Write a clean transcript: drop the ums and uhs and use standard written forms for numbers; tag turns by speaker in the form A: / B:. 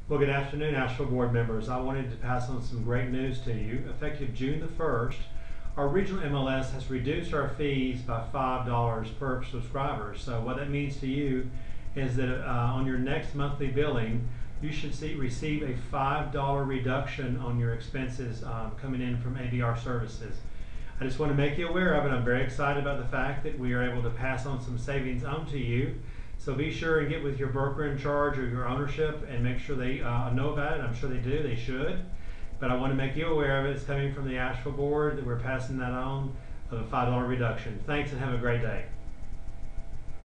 A: Well, good afternoon, Asheville board members. I wanted to pass on some great news to you. Effective June the 1st, our regional MLS has reduced our fees by $5 per subscriber. So what that means to you is that on your next monthly billing, you should receive a $5 reduction on your expenses coming in from ABR services. I just want to make you aware of it. I'm very excited about the fact that we are able to pass on some savings on to you. So be sure and get with your broker in charge or your ownership and make sure they know about it. I'm sure they do, they should. But I want to make you aware of it. It's coming from the Asheville board that we're passing that on of a $5 reduction. Thanks and have a great day.